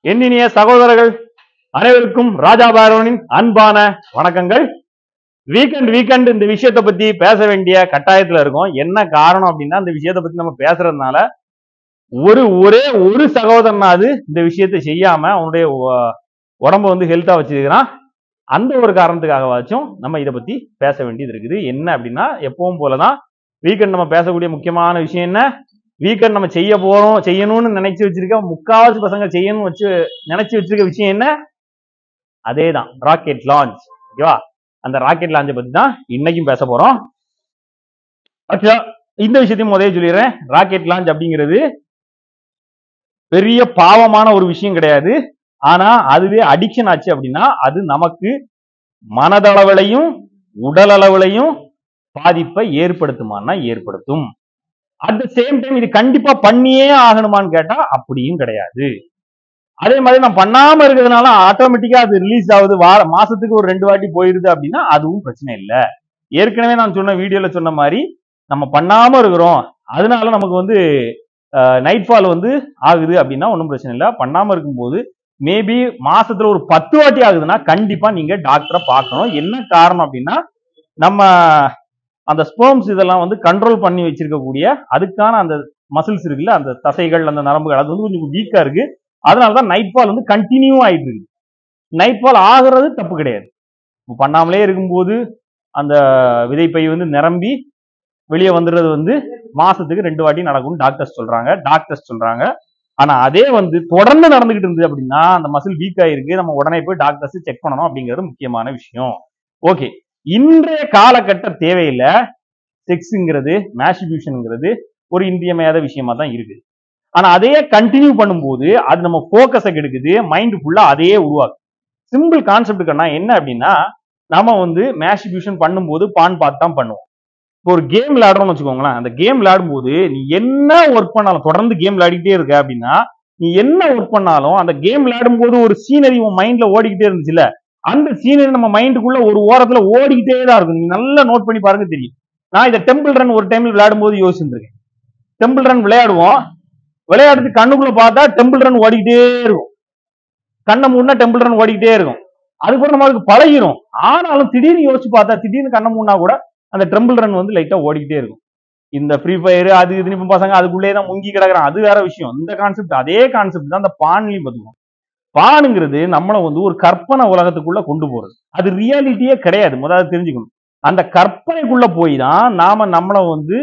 எண்ணினிய சகோதரர்கள் அனைவருக்கும் ராஜா பார்வனின் அன்பான வணக்கங்கள். வீக்கெண்ட் இந்த விஷயத்தை பத்தி பேச வேண்டிய கட்டாயத்துல இருக்கும். என்ன காரணம் அப்படின்னா, இந்த விஷயத்தை பத்தி நம்ம பேசுறதுனால ஒரே ஒரு சகோதரனாவது இந்த விஷயத்தை செய்யாம அவனுடைய உடம்ப வந்து ஹெல்த்தா வச்சிருக்கிறான். அந்த ஒரு காரணத்துக்காகவாச்சும் நம்ம இதை பத்தி பேச வேண்டியது இருக்குது. என்ன அப்படின்னா, எப்பவும் போலதான் வீக்கெண்ட் நம்ம பேசக்கூடிய முக்கியமான விஷயம் என்ன, வீக்கெண்ட் நம்ம செய்யணும்னு நினைச்சு வச்சிருக்க முக்காவாசி பசங்க செய்யணும்னு நினைச்சு வச்சிருக்க விஷயம் என்ன, அதேதான் ராக்கெட் லான்ச். ஓகேவா? அந்த ராக்கெட் லான்ச்சை பத்தி தான் இன்னைக்கும் பேச போறோம். ஆக்சுவலா இந்த விஷயத்தையும் முதல்ல சொல்லிடுறேன். ராக்கெட் லான்ச் அப்படிங்கிறது பெரிய பாவமான ஒரு விஷயம் கிடையாது. ஆனா அதுவே அடிக்ஷன் ஆச்சு அப்படின்னா அது நமக்கு மனதளவிலையும் உடல் அளவிலையும் பாதிப்பை ஏற்படுத்துமான்னா ஏற்படுத்தும். அட் த சேம் டைம் இது கண்டிப்பா பண்ணியே ஆகணுமான்னு கேட்டா அப்படியும் கிடையாது. அதே மாதிரி நான் பண்ணாம இருக்கிறதுனால ஆட்டோமேட்டிக்கா அது ரிலீஸ் ஆகுது, மாசத்துக்கு ஒரு 2 வாட்டி போயிருது அப்படின்னா அதுவும் பிரச்சனை இல்லை. ஏற்கனவே நான் சொன்ன வீடியோல சொன்ன மாதிரி நம்ம பண்ணாம இருக்கிறோம், அதனால நமக்கு வந்து நைட் ஃபால் வந்து ஆகுது அப்படின்னா ஒன்றும் பிரச்சனை இல்லை. பண்ணாம இருக்கும்போது மேபி மாசத்துல ஒரு 10 வாட்டி ஆகுதுன்னா கண்டிப்பா நீங்க டாக்டரை பார்க்கணும். என்ன காரணம் அப்படின்னா, நம்ம அந்த ஸ்பெர்ம்ஸ் இதெல்லாம் வந்து கண்ட்ரோல் பண்ணி வச்சிருக்கக்கூடிய அதுக்கான அந்த மசில்ஸ் இருக்குல்ல, அந்த தசைகள், அந்த நரம்புகள், அது வந்து கொஞ்சம் வீக்கா இருக்கு. அதனாலதான் நைட் ஃபால் வந்து கண்டினியூ ஆயிட்டு இருக்கு. நைட் ஃபால் ஆகுறது தப்பு கிடையாது. பண்ணாமலே இருக்கும்போது அந்த விதைப்பை வந்து நிரம்பி வெளியே வந்துடுறது வந்து மாசத்துக்கு 2 வாட்டி நடக்கும்னு டாக்டர்ஸ் சொல்றாங்க. ஆனா அதே வந்து தொடர்ந்து நடந்துகிட்டு இருந்தது அப்படின்னா அந்த மசில் வீக் ஆயிருக்கு, நம்ம உடனே போய் டாக்டர்ஸ் செக் பண்ணணும் அப்படிங்கிறது முக்கியமான விஷயம். ஓகே, இன்றைய காலகட்ட தேவையில செக்ஸ்ங்கிறது, மேஸ்டிபியூஷன்ங்கிறது ஒரு இன்றியமையாத விஷயமா தான் இருக்கு. ஆனா அதையே கண்டினியூ பண்ணும்போது அது நம்ம போக்கஸை கெடுக்குது, மைண்ட் ஃபுல்லா அதையே உருவாக்கும். சிம்பிள் கான்செப்டுக்குன்னா என்ன அப்படின்னா, நம்ம வந்து மேஸ்டிபியூஷன் பண்ணும்போது பான் பார்த்து தான் பண்ணுவோம். இப்போ ஒரு கேம் விளையாடுறோம்னு வச்சுக்கோங்களேன், அந்த கேம் விளையாடும் போது நீ என்ன ஒர்க் பண்ணாலும், தொடர்ந்து கேம் விளையாடிக்கிட்டே இருக்க அப்படின்னா நீ என்ன ஒர்க் பண்ணாலும் அந்த கேம் விளையாடும் போது ஒரு சீனரி உன் மைண்ட்ல ஓடிக்கிட்டே இருந்துச்சுல, அந்த சீனரி நம்ம மைண்டுக்குள்ள ஒரு ஓரத்துல ஓடிக்கிட்டே தான் இருக்கும். நீங்க நல்லா நோட் பண்ணி பாருங்க தெரியும். நான் இதை டெம்பிள் ரன் ஒரு டைம்ல விளையாடும் போது யோசிச்சிருக்கேன். டெம்பிள் ரன் விளையாடுவோம், விளையாடுறது கண்ணுக்குள்ள பார்த்தா டெம்பிள் ரன் ஓடிக்கிட்டே இருக்கும், கண்ணை மூணா டெம்பிள் ரன் ஓடிக்கிட்டே இருக்கும். அதுக்கப்புறம் நம்மளுக்கு பழகிரும். ஆனாலும் திடீர்னு யோசிச்சு பார்த்தா, திடீர்னு கண்ணை மூணா கூட அந்த டெம்பிள் ரன் வந்து லைட்டா ஓடிக்கிட்டே இருக்கும். இந்த ஃப்ரீ ஃபயர் அது இதுன்னு இப்ப பசங்க அதுக்குள்ளே தான் முங்கி கிடக்குறான், அது வேற விஷயம். இந்த கான்செப்ட், அதே கான்செப்ட் தான் அந்த பான்லயும் பார்த்துக்கணும். பானுங்கிறது நம்மளை வந்து ஒரு கற்பனை உலகத்துக்குள்ள கொண்டு போறது, அது ரியாலிட்டியே கிடையாது. முதல்ல தெரிஞ்சுக்கணும். அந்த கற்பனைக்குள்ள போய் தான் நாம நம்மளை வந்து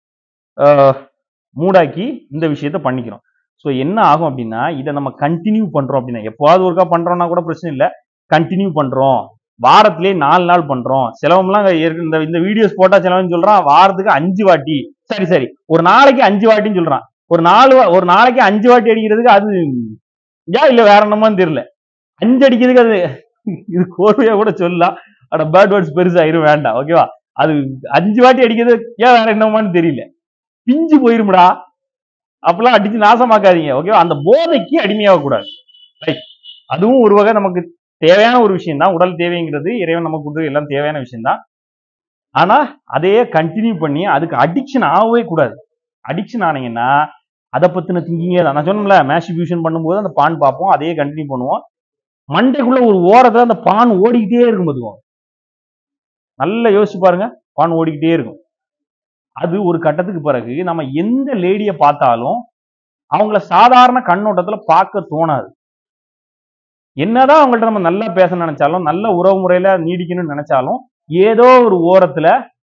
மூடாக்கி இந்த விஷயத்த பண்ணிக்கிறோம். ஸோ என்ன ஆகும் அப்படின்னா, இதை நம்ம கண்டினியூ பண்றோம் அப்படின்னா, எப்போவாவது ஒருக்கா பண்றோம்னா கூட பிரச்சனை இல்லை, கண்டினியூ பண்றோம், வாரத்திலே 4 நாள் பண்றோம். சிலவம்லாம் இந்த வீடியோஸ் போட்டா சிலவன் சொல்றான் வாரத்துக்கு 5 வாட்டி, சரி ஒரு நாளைக்கு 5 வாட்டின்னு சொல்றான். ஒரு நாளைக்கு 5 வாட்டி அடிக்கிறதுக்கு அது இல்ல வேற என்னமான்னு தெரியல. 5 அடிக்கிறதுக்கு அது இது கோர்வையா கூட சொல்லலாம். அட பேட் வேர்ட்ஸ் பெருசாயிரும், வேண்டாம். ஓகேவா? அது 5 வாட்டி அடிக்கிறது ஏன் வேற என்னமான்னு தெரியல. பிஞ்சு போயிருமுடா, அப்பெல்லாம் அடிச்சு நாசமாக்காதீங்க. ஓகேவா? அந்த போதைக்கு அடிமையாக கூடாது. ரைட்? அதுவும் ஒரு வகை நமக்கு தேவையான ஒரு விஷயம் தான். உடல் தேவைங்கிறது இறைவன் நமக்கு கொடுத்து எல்லாம் தேவையான விஷயம் தான். ஆனா அதையே கண்டினியூ பண்ணி அதுக்கு அடிக்ஷன் ஆகவே கூடாது. அடிக்ஷன் ஆனீங்கன்னா அதை பத்தின திங்கிங்கே தான். நான் சொன்னோம்ல, மேஸ்டிபியூஷன் பண்ணும்போது அந்த பான் பார்ப்போம், அதையே கண்டினியூ பண்ணுவோம். மண்டைக்குள்ள ஒரு ஓரத்துல அந்த பான் ஓடிக்கிட்டே இருக்கும். பார்த்துக்கோங்க, நல்லா யோசிச்சு பாருங்க. பான் ஓடிக்கிட்டே இருக்கும். அது ஒரு கட்டத்துக்கு பிறகு நம்ம எந்த லேடியை பார்த்தாலும் அவங்கள சாதாரண கண்ணோட்டத்துல பார்க்க தோணாது. என்னதான் அவங்கள்ட்ட நம்ம நல்லா பேச நினைச்சாலும், நல்ல உறவு முறையில நீடிக்கணும்னு நினைச்சாலும், ஏதோ ஒரு ஓரத்துல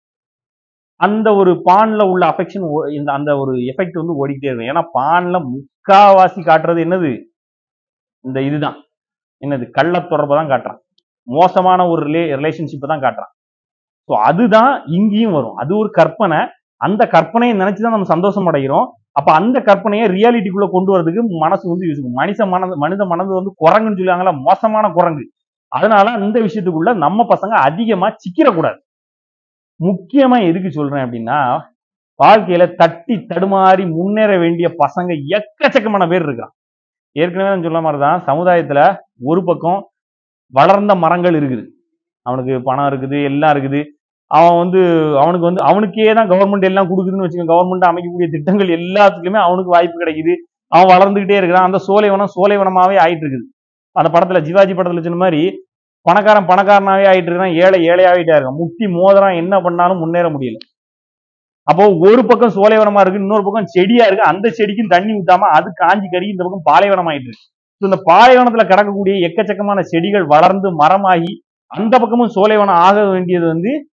அந்த ஒரு பான்ல உள்ள அஃபெக்ஷன், அந்த ஒரு எஃபெக்ட் வந்து ஓடிக்கிட்டே இருக்கும். ஏன்னா பான்ல முக்காவாசி காட்டுறது என்னது, இந்த இதுதான் என்னது, கள்ள தொடர்பை தான் காட்டுறான், மோசமான ஒரு ரிலேஷன்ஷிப்பை தான் காட்டுறான். ஸோ அதுதான் இங்கேயும் வரும். அது ஒரு கற்பனை. அந்த கற்பனையை நினைச்சுதான் நம்ம சந்தோஷம் அடைகிறோம். அப்ப அந்த கற்பனையை ரியாலிட்டிக்குள்ள கொண்டு வரதுக்கு மனசு வந்து யோசிக்கும். மனித மனது வந்து குரங்குன்னு சொல்லுவாங்களா, மோசமான குரங்கு. அதனால இந்த விஷயத்துக்குள்ள நம்ம பசங்க அதிகமா சிக்கிடக்கூடாது. முக்கியமா எதுக்கு சொல்றேன் அப்படின்னா, வாழ்க்கையில தட்டி தடுமாறி முன்னேற வேண்டிய பசங்க எக்கச்சக்கமான பேர் இருக்கான். ஏற்கனவே நான் சொல்ல மாதிரிதான், சமுதாயத்துல ஒரு பக்கம் வளர்ந்த மரங்கள் இருக்குது, அவனுக்கு பணம் இருக்குது, எல்லாம் இருக்குது, அவன் வந்து அவனுக்கு வந்து அவனுக்கே தான் கவர்மெண்ட் எல்லாம் கொடுக்குதுன்னு வச்சுக்கோங்க. கவர்மெண்ட் அமைக்கக்கூடிய திட்டங்கள் எல்லாத்துக்குமே அவனுக்கு வாய்ப்பு கிடைக்குது. அவன் வளர்ந்துகிட்டே இருக்கிறான். அந்த சோலைவனம் சோலைவனமாவே ஆயிட்டு இருக்குது. அந்த படத்துல ஜிவாஜி படத்துல சொன்ன மாதிரி பணக்காரன் பணக்காரனாவே ஆயிட்டு இருக்கான், ஏழை ஏழையாவிட்டே இருக்கான். முட்டி மோதிரம் என்ன பண்ணாலும் முன்னேற முடியல. அப்போ ஒரு பக்கம் சோலைவனமா இருக்கு, இன்னொரு பக்கம் செடியா இருக்கு. அந்த செடிக்கும் தண்ணி ஊத்தாம அது காஞ்சி கறி இந்த பக்கம் பாலைவனம் ஆயிட்டு இருக்கு. இந்த பாலைவனத்துல கிடக்கக்கூடிய எக்கச்சக்கமான செடிகள் வளர்ந்து மரமாகி அந்த பக்கமும் சோலைவனம் ஆக வேண்டியது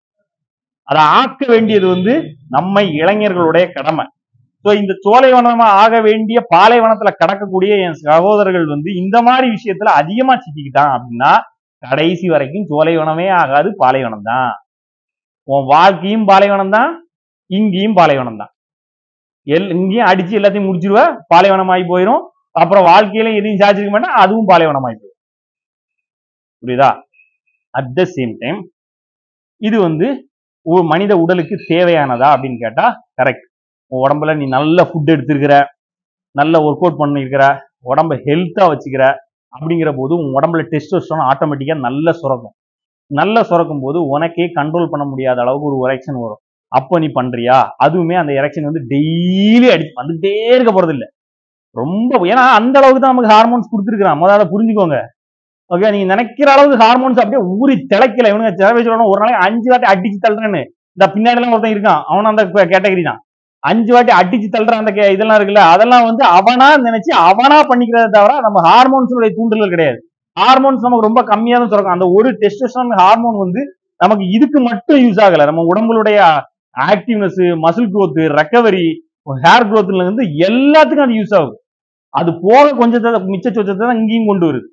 அதை ஆக்க வேண்டியது நம்மை இளைஞர்களுடைய கடமை. சோ இந்த சோலைவனமா ஆக வேண்டிய பாலைவனத்துல கடக்கக்கூடிய என் சகோதரர்கள் இந்த மாதிரி விஷயத்துல அதிகமா சிக்கிக்கிட்டான் அப்படின்னா கடைசி வரைக்கும் சோலைவனமே ஆகாது, பாலைவனம் தான். உன் வாழ்க்கையும் பாலைவனம் தான், இங்கேயும் பாலைவனம் தான். இங்கேயும் அடிச்சு எல்லாத்தையும் முடிச்சிருவ, பாலைவனம் ஆகி போயிடும். அப்புறம் வாழ்க்கையில எதையும் சாதிச்சிருக்க மாட்டேன், அதுவும் பாலைவனம் ஆகி போயிடும். புரியுதா? அட் த சேம் டைம் இது ஒரு மனித உடலுக்கு தேவையானதா அப்படின்னு கேட்டா கரெக்ட். உன் உடம்புல நீ நல்ல ஃபுட் எடுத்திருக்கிற, நல்ல ஒர்க் அவுட் பண்ணிருக்கிற, உடம்ப ஹெல்த்தா வச்சுக்கிற அப்படிங்கிற போது உன் உடம்புல டெஸ்டோஸ்டெரான் ஆட்டோமேட்டிக்கா நல்ல சுரக்கும். நல்ல சுரக்கும் போது உனக்கே கண்ட்ரோல் பண்ண முடியாத அளவுக்கு ஒரு எரெக்ஷன் வரும். அப்போ நீ பண்றியா? அதுவுமே அந்த எரெக்ஷன் டெய்லி அடிச்சு வந்துட்டே இருக்க போறது இல்லை. ரொம்ப ஏன்னா அந்த அளவுக்கு தான் நமக்கு ஹார்மோன்ஸ் கொடுத்துருக்கான். முதல்ல அதை புரிஞ்சுக்கோங்க. ஓகே, நீங்க நினைக்கிற அளவுக்கு ஹார்மோன்ஸ் அப்படியே ஊறி திளைக்கல. இவனுங்க சில சொல்லணும் ஒரு நாளைக்கு 5 வாட்டி அடிச்சு தள்ளுறேன்னு. இந்த பின்னாடி எல்லாம் ஒருத்தன் இருக்கான், அவனும் அந்த கேட்டகரி தான். 5 வாட்டி அடிச்சு தள்ளுற அந்த இதெல்லாம் இருக்குல்ல, அதெல்லாம் அவனா நினைச்சு அவனா பண்ணிக்கிறத தவிர நம்ம ஹார்மோன்ஸுடைய தூண்டுதல் கிடையாது. ஹார்மோன்ஸ் நமக்கு ரொம்ப கம்மியா தான் சொல்றோம். அந்த ஒரு டெஸ்டோஸ்டெரான் ஹார்மோன் நமக்கு இதுக்கு மட்டும் யூஸ் ஆகல. நம்ம உடம்புடைய activeness, muscle growth, recovery, hair குரோத்ல எல்லாத்துக்கும் அது யூஸ் ஆகுது. அது போக கொஞ்சத்தை மிச்ச சொச்சத்தை தான் இங்கேயும் கொண்டு வருது.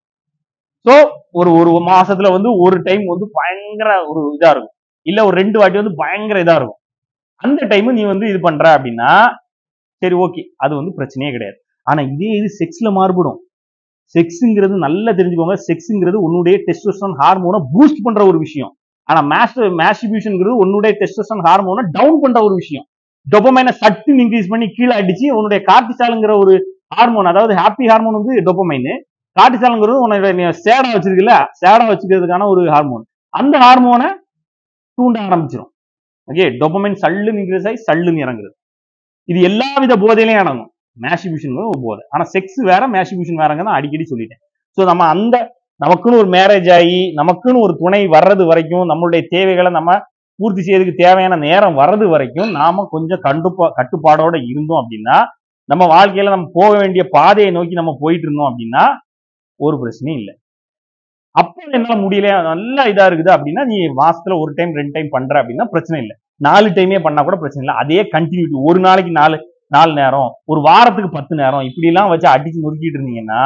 சோ ஒரு மாசத்துல ஒரு டைம் பயங்கர ஒரு இதா இருக்கும், இல்ல ஒரு 2 வாட்டி பயங்கர இதா இருக்கும். அந்த டைம் நீ இது பண்ற அப்படின்னா சரி ஓகே, அது பிரச்சனையே கிடையாது. ஆனா இதே இது செக்ஸ்ல மாறுபடும். செக்ஸ்ங்கிறது நல்லா தெரிஞ்சுக்கோங்க, செக்ஸ்ங்கிறது உன்னுடைய டெஸ்டோஸ்டெரான் ஹார்மோனை பூஸ்ட் பண்ற ஒரு விஷயம். ஆனா மாஸ்டர்பேஷன்ங்கிறது உன்னுடைய டெஸ்டோஸ்டெரான் ஹார்மோனை டவுன் பண்ற ஒரு விஷயம். டோபமைனை சட்டு இன்க்ரீஸ் பண்ணி கீழே அடிச்சு உன்னுடைய கார்டிசால்ங்கிற ஒரு ஹார்மோன், அதாவது ஹாப்பி ஹார்மோன் டோபமைன், கார்டிசால்ங்கிறது உன்னுடைய சேடா வச்சிருக்குல்ல, சேடா வச்சுக்கிறதுக்கான ஒரு ஹார்மோன். அந்த ஹார்மோனை தூண்ட ஆரம்பிச்சிடும். ஓகே, டோபமைன் சல்லுன்னு இன்க்ரீஸ் ஆகி சல்லுன்னு இறங்குறது. இது எல்லா வித போதையிலையும் அடங்கும். மேஸ்டிபியூஷன் ஒரு போதை. ஆனா செக்ஸ் வேற, மேஸ்டிபியூஷன் வேறங்க தான் அடிக்கடி சொல்லிட்டேன். சோ நம்ம நமக்குன்னு ஒரு மேரேஜ் ஆகி நமக்குன்னு ஒரு துணை வர்றது வரைக்கும், நம்மளுடைய தேவைகளை நம்ம பூர்த்தி செய்யறதுக்கு தேவையான நேரம் வர்றது வரைக்கும் நாம கொஞ்சம் கட்டுப்பாடோட இருந்தோம் அப்படின்னா, நம்ம வாழ்க்கையில நம்ம போக வேண்டிய பாதையை நோக்கி நம்ம போயிட்டு இருந்தோம் அப்படின்னா ஒரு பிரச்சனையும் இல்லை. அப்போ என்னால முடியல, நல்லா இதா இருக்குது அப்படின்னா நீ மாசத்துல ஒரு டைம் 2 டைம் பண்ற அப்படின்னா பிரச்சனை இல்லை. 4 டைமே பண்ணா கூட பிரச்சனை இல்லை. அதே கண்டினியூட்டி, ஒரு நாளைக்கு 4 நேரம், ஒரு வாரத்துக்கு 10 நேரம் இப்படி எல்லாம் வச்சு அடிச்சு நொறுக்கிட்டு இருந்தீங்கன்னா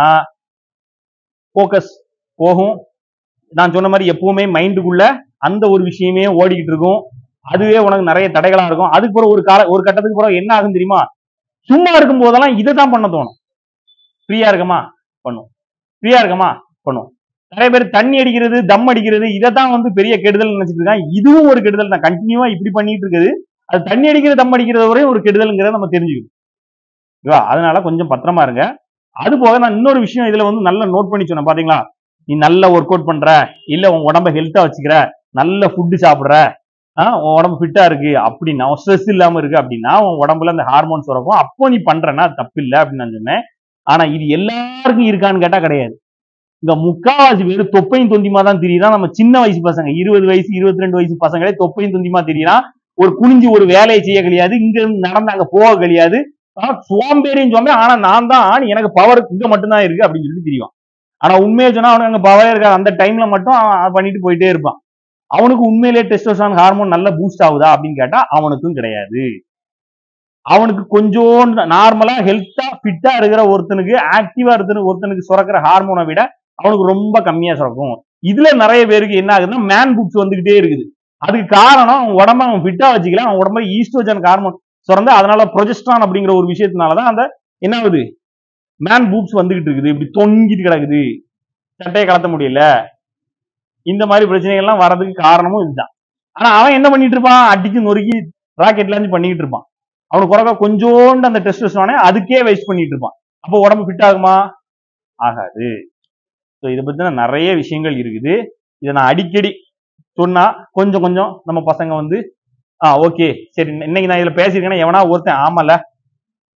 போக்கஸ் போகும். நான் சொன்ன மாதிரி எப்பவுமே மைண்டுக்குள்ள அந்த ஒரு விஷயமே ஓடிக்கிட்டு இருக்கும். அதுவே உனக்கு நிறைய தடைகளா இருக்கும். அதுக்கு பிறகு ஒரு கட்டத்துக்கு பிறகு என்ன ஆகும் தெரியுமா? சும்மா இருக்கும் போதெல்லாம் இதை தான் பண்ண தோணும். ஃப்ரீயா இருக்கமா பண்ணும், ஃப்ரீயா இருக்கமா பண்ணும். நிறைய பேர் தண்ணி அடிக்கிறது, தம் அடிக்கிறது, இதைத்தான் பெரிய கெடுதல் நினைச்சிட்டு இருக்காங்க. இதுவும் ஒரு கெடுதல் தான். கண்டினியூவா இப்படி பண்ணிட்டு இருக்குது. அது தண்ணி அடிக்கிறது, தம் அடிக்கிறது வரையும் ஒரு கெடுதல்ங்கிறத நம்ம தெரிஞ்சுக்கணும். அதனால கொஞ்சம் பத்திரமா இருங்க. அது போக நான் இன்னொரு விஷயம் இதுல நல்லா நோட் பண்ணி சொன்னேன். பாத்தீங்களா, நீ நல்ல ஒர்க் அவுட் பண்ற, இல்ல உன் உடம்ப ஹெல்த்தா வச்சுக்கிற, நல்ல ஃபுட்டு சாப்பிடுற, உன் உடம்பு ஃபிட்டா இருக்கு அப்படின்னா, ஸ்ட்ரெஸ் இல்லாம இருக்கு அப்படின்னா உன் உடம்புல அந்த ஹார்மோன்ஸ் இருக்கும். அப்போ நீ பண்றன்னா தப்பு இல்லை அப்படின்னு நான் சொன்னேன். ஆனா இது எல்லாருக்கும் இருக்கான்னு கேட்டா கிடையாது. இங்க முக்காவாசி பேர் தொப்பையும் தொந்திமா தான் தெரியுதான். நம்ம சின்ன வயசு பசங்க, 20 வயசு 22 வயசு பசங்களே தொப்பையும் தொந்திமா தெரியுறான். ஒரு குனிஞ்சு ஒரு வேலையை செய்ய கிடையாது, இங்க இருந்து நடந்து அங்க போக கிடையாது. சோம்பேறியும் சோம்பேறி, ஆனா நான் தான் எனக்கு பவர் இங்க மட்டும்தான் இருக்கு அப்படின்னு சொல்லிட்டு தெரியும். ஆனா உண்மையை சொன்னா அவனுக்கு அங்க பவரே இருக்காது. அந்த டைம்ல மட்டும் அவன் பண்ணிட்டு போயிட்டே இருப்பான். அவனுக்கு உண்மையிலேயே டெஸ்டோஸ்டெரான் ஹார்மோன் நல்லா பூஸ்ட் ஆகுதா அப்படின்னு கேட்டா அவனுக்கும் கிடையாது. அவனுக்கு கொஞ்சம் நார்மலா ஹெல்த்தா ஃபிட்டா இருக்கிற ஒருத்தனுக்கு, ஆக்டிவா இருக்கிற ஒருத்தனுக்கு சுரக்கிற ஹார்மோனை விட அவனுக்கு ரொம்ப கம்மியா சுரக்கும். இதுல நிறைய பேருக்கு என்ன ஆகுதுன்னா மேன் பூப்ஸ் வந்துகிட்டே இருக்குது. அதுக்கு காரணம் அவன் உடம்ப அவன் ஃபிட்டா வச்சுக்கல, அவன் உடம்புல ஈஸ்ட்ரோஜன் ஹார்மோன் சுரந்து அதனால ப்ரொஜெஸ்ட்ரான் அப்படிங்கிற ஒரு விஷயத்தினாலதான் அந்த என்ன ஆகுது, மேன் பூப்ஸ் வந்துகிட்டு இருக்குது, இப்படி தொங்கிட்டு கிடக்குது, சட்டையை கலத்த முடியல, இந்த மாதிரி பிரச்சனைகள்லாம் வர்றதுக்கு காரணமும் இதுதான். ஆனா அவன் என்ன பண்ணிட்டு இருப்பான், அடிச்சு நொறுக்கி ராக்கெட்ல இருந்து பண்ணிட்டு இருப்பான். அவனுக்கு குறைக்க கொஞ்சோண்டு அந்த டெஸ்டோஸ்டெரானை அதுக்கே வேஸ்ட் பண்ணிட்டு இருப்பான். அப்போ உடம்பு ஃபிட் ஆகுமா? ஆகாது. இதை பத்தின நிறைய விஷயங்கள் இருக்குது. இதை நான் அடிக்கடி சொன்னா கொஞ்சம் கொஞ்சம் நம்ம பசங்க ஓகே சரி இன்னைக்கு நான் இதுல பேசியிருக்கேன்னா எவனா ஒருத்தன் ஆமல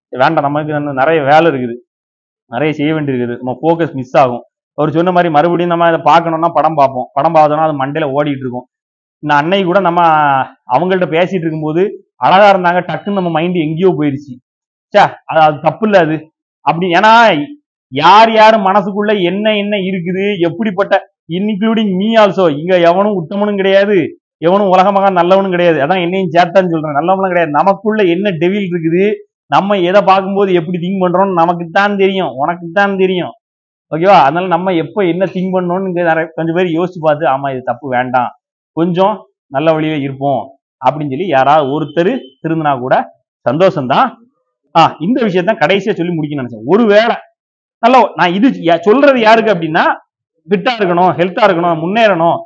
வேண்டாம், நமக்கு நிறைய வேலை இருக்குது, நிறைய செய்ய வேண்டியிருக்குது, நம்ம ஃபோக்கஸ் மிஸ் ஆகும். அவர் சொன்ன மாதிரி மறுபடியும் நம்ம அதை பார்க்கணும்னா படம் பார்ப்போம், படம் பார்த்தோம்னா அது மண்டையில ஓடிட்டு இருக்கும். இந்த அன்னை கூட நம்ம அவங்கள்ட்ட பேசிட்டு இருக்கும்போது அழகா இருந்தாங்க, டக்குன்னு நம்ம மைண்ட் எங்கேயோ போயிருச்சு. சே, அது தப்பு இல்ல அது அப்படி. ஏன்னா யார் யார் மனசுக்குள்ள என்ன என்ன இருக்குது, எப்படிப்பட்ட, இன்க்ளூடிங் மீ ஆல்சோ, இங்க எவனும் உத்தமனும் கிடையாது, எவனும் உலகமாக நல்லவனும் கிடையாது. அதான் என்னையும் சேர்த்தான்னு சொல்றேன், நல்லவனும் கிடையாது. நமக்குள்ள என்ன டெவில் இருக்குது, நம்ம எதை பார்க்கும்போது எப்படி திங்க் பண்றோம்னு நமக்குத்தான் தெரியும், உனக்குத்தான் தெரியும். ஓகேவா? அதனால நம்ம எப்ப என்ன திங்க் பண்ணணும்னு கொஞ்சம் பேர் யோசிச்சு பார்த்து, ஆமா இது தப்பு, வேண்டாம், கொஞ்சம் நல்ல வழியில இருப்போம் அப்படின்னு சொல்லி யாராவது ஒருத்தர் திருந்தினா கூட சந்தோஷம்தான். இந்த விஷயத்தான் கடைசியா சொல்லி முடிக்கணும்னு நினைச்சேன். ஒருவேளை நல்ல, நான் இது சொல்றது யாருக்கு அப்படின்னா, ஃபிட்டா இருக்கணும், ஹெல்த்தா இருக்கணும், முன்னேறணும்,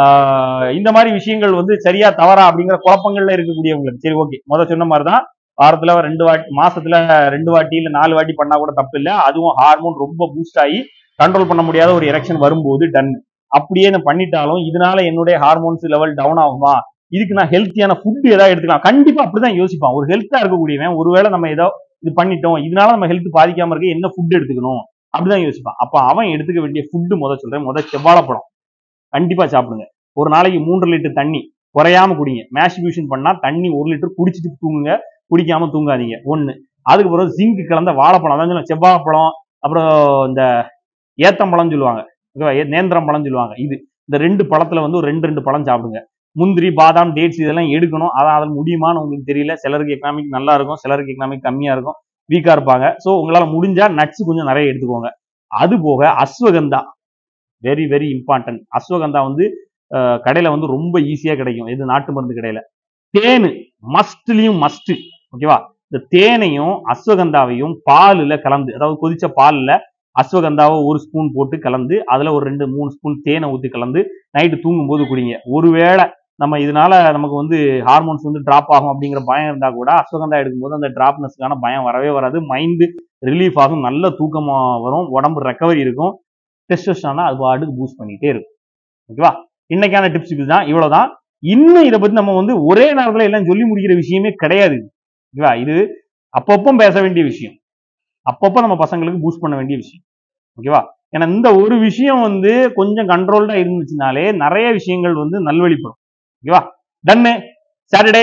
இந்த மாதிரி விஷயங்கள் வந்து சரியா தவறா அப்படிங்கிற குழப்பங்கள்ல இருக்கக்கூடியவங்களுக்கு. சரி, ஓகே, சொன்ன மாதிரிதான் வாரத்துல 2 வாட்டி, மாசத்துல 2 வாட்டி இல்ல 4 வாட்டி பண்ணா கூட தப்பு இல்லை. அதுவும் ஹார்மோன் ரொம்ப பூஸ்ட் ஆகி கண்ட்ரோல் பண்ண முடியாத ஒரு எரெக்ஷன் வரும்போது டன். அப்படியே நான் பண்ணிட்டாலும் இதனால என்னுடைய ஹார்மோன்ஸ் லெவல் டவுன் ஆகுமா, இதுக்கு நான் ஹெல்த்தியான ஃபுட் ஏதாவது எடுத்துக்கலாம். கண்டிப்பா அப்படிதான் யோசிப்பான் ஒரு ஹெல்த்தா இருக்கக்கூடியவன். ஒருவேளை நம்ம ஏதோ இது பண்ணிட்டோம், இதனால நம்ம ஹெல்த் பாதிக்காம இருக்க என்ன ஃபுட் எடுத்துக்கணும் அப்படிதான் யோசிப்பான். அப்ப அவன் எடுத்துக்க வேண்டிய ஃபுட் சொல்றேன். செவ்வாழைப்பழம் கண்டிப்பா சாப்பிடுங்க. ஒரு நாளைக்கு 3 லிட்டர் தண்ணி குறையாம குடிங்க. மேஸ்டிபியூஷன் பண்ணா தண்ணி 1 லிட்டர் குடிச்சிட்டு தூங்குங்க, குடிக்காம தூங்காதீங்க. ஒண்ணு. அதுக்கு பிறகு ஜிங்க் கலந்த வாழைப்பழம், அதான் செவ்வாழைப்பழம், அப்புறம் இந்த ஏத்தம்பழம் சொல்லுவாங்க, நேந்திரம் பழம் சொல்லுவாங்க. இந்த 2 பழத்துல வந்து ஒரு 2 பழம் சாப்பிடுங்க. முந்திரி, பாதாம், டேட்ஸ் இதெல்லாம் எடுக்கணும். அதான் முடியுமான்னு உங்களுக்கு தெரியல. சிலருக்கு எக்கனாமிக் நல்லா இருக்கும், சிலருக்கு எக்கனாமிக் கம்மியா இருக்கும், வீக்கா இருப்பாங்க. ஸோ உங்களால முடிஞ்சா நட்ஸ் கொஞ்சம் நிறைய எடுத்துக்கோங்க. அது போக ashwagandha very very important. Ashwagandha வந்து கடையில வந்து ரொம்ப ஈஸியா கிடைக்கும், இது நாட்டு மருந்து கடையில. தேனு மஸ்ட்லயும் மஸ்ட். ஓகேவா? இந்த தேனையும் அஸ்வகந்தாவையும் பாலுல கலந்து, அதாவது கொதிச்ச பால்ல அஸ்வகந்தாவை 1 ஸ்பூன் போட்டு கலந்து, அதுல ஒரு 2-3 ஸ்பூன் தேனை ஊற்றி கலந்து நைட்டு தூங்கும் போது குடிங்க. ஒருவேளை நம்ம இதனால நமக்கு வந்து ஹார்மோன்ஸ் வந்து டிராப் ஆகும் அப்படிங்கிற பயம் இருந்தா கூட அஸ்வகந்தா எடுக்கும்போது அந்த டிராப்னஸ்க்கான பயம் வரவே வராது. மைண்ட் ரிலீஃப் ஆகும், நல்ல தூக்கமா வரும், உடம்பு ரெக்கவரி இருக்கும், டெஸ்டோஸ்டெரான் அது பாட்டுக்கு பூஸ்ட் பண்ணிட்டே இருக்கும். ஓகேவா? இன்னைக்கான டிப்ஸ் இதுதான், இவ்வளவுதான். இன்னும் இதை பத்தி நம்ம வந்து ஒரே நேரத்துல எல்லாம் சொல்லி முடிக்கிற விஷயமே கிடையாது. ஓகேவா? இது அப்பப்போ பேச வேண்டிய விஷயம், அப்பப்போ நம்ம பசங்களுக்கு பூஸ்ட் பண்ண வேண்டிய விஷயம். ஓகேவா? ஏன்னா இந்த ஒரு விஷயம் வந்து கொஞ்சம் கண்ட்ரோல்டா இருந்துச்சுனாலே நிறைய விஷயங்கள் வந்து நல்வழிப்படும். ஓகேவா? டன்னு. சாட்டர்டே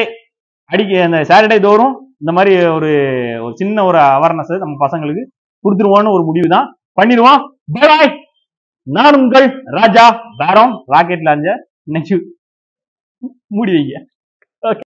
அந்த சாட்டர்டே தோறும் இந்த மாதிரி ஒரு சின்ன ஒரு அவேர்னஸ் நம்ம பசங்களுக்கு கொடுத்துருவோம்னு ஒரு முடிவு தான், பண்ணிடுவோம். பாய். நான் உங்கள் ராஜா பேரோன் ராக்கெட் லாஞ்ச. இன்னைக்கு மூடி வைங்க.